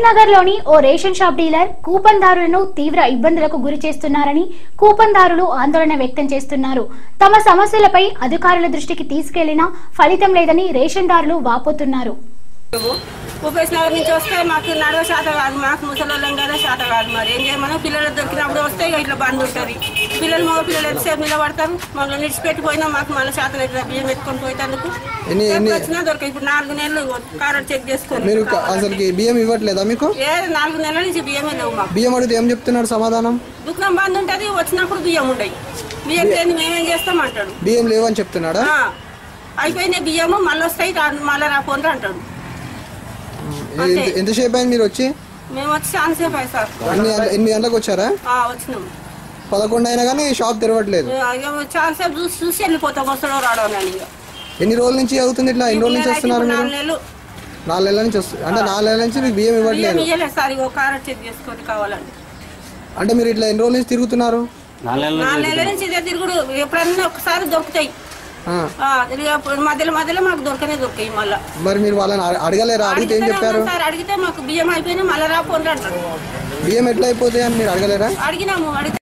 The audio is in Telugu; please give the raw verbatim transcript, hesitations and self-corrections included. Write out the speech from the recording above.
కరీంనగర్లోని ఓ రేషన్ షాప్ డీలర్ కూపన్దారులను తీవ్ర ఇబ్బందులకు గురి చేస్తున్నారని కూపన్దారులు ఆందోళన వ్యక్తం చేస్తున్నారు. తమ సమస్యలపై అధికారుల దృష్టికి తీసుకెళ్లినా ఫలితం లేదని రేషన్దారులు వాపోతున్నారు. ఉపేశ్నగర్ నుంచి వస్తే మాకు నడవ శాత కాదు, మాకు ముసలోళ్ళం కదా శాత కాదు. మరి ఏం చేయమన్నా పిల్లలు దొరికినప్పుడు వస్తే ఇట్లా బంద్ ఉంటుంది. పిల్లలు మగ పిల్లలు ఎంతసేపు నిలబడతారు, మమ్మల్ని నిడిచిపెట్టిపోయినా మాకు మళ్ళీ శాతం అయితే బియ్యం ఎత్తుకొని పోయేందుకు వచ్చినా దొరకదు. ఇప్పుడు నాలుగు నెలలు కారెట్ చెక్ చేసుకోండి. అసలు బియ్యం ఇవ్వట్లేదా మీకు? ఏ నాలుగు నెలల నుంచి బియ్యమే లేవు మాకు. బియ్యం అడిగితే ఏం చెప్తున్నాడు సమాధానం? దుకాణం బంద్ ఉంటుంది, వచ్చినప్పుడు బియ్యం ఉండయి. బియ్యం లేని మేమేం చేస్తాం అంటాడు. బియ్యం లేవని చెప్తున్నాడా? అయిపోయిన బియ్యము మళ్ళీ వస్తాయి, మళ్ళీ రాపోండి అంటాడు. ఎంతసేపు అయింది మీరు వచ్చి? మేము వచ్చి చాలా సేపు అయ్యి సార్. ఎనిమిది గంటలకు వచ్చారా? వచ్చినాము. పదకొండు అయినా కానీ షాప్ తెరవట్లేదు. చాలా సేపు చూసి చూసి వెళ్ళిపోతాం, వస్తాడో రాడో అని. ఎన్ని రోజుల నుంచి అవుతుంది ఇట్లా? ఎన్ని రోజుల నుంచి వస్తున్నారు మీరు? నాలుగు నెలలు. నాలుగు నెలల నుంచి వస్తుంది అంటే నాలుగు నెలల నుంచి మీకు బియ్యం ఇవ్వట్లేదు సార్. కారెట్ చెక్ చేసుకొని కావాలండి. అంటే మీరు ఇట్లా ఎన్ని రోజుల నుంచి తిరుగుతున్నారు? నాలుగు నెలల నుంచి ఇదే తిరుగుడు. ఎప్పుడన్నా ఒకసారి దొరుకుతాయి, మధ్యలో మధ్యలో మాకు దొరకనే దొరికాయి. మళ్ళీ మరి మీరు వాళ్ళని అడగలేరా? అడిగితే ఏం చెప్పారు? సార్ అడిగితే మాకు బియ్యం అయిపోయినా మళ్ళీ రాపోండి అంటారు. బియ్యం ఎట్లా అయిపోతాయి అని మీరు అడగలేరా? అడిగినాము. అడిగితే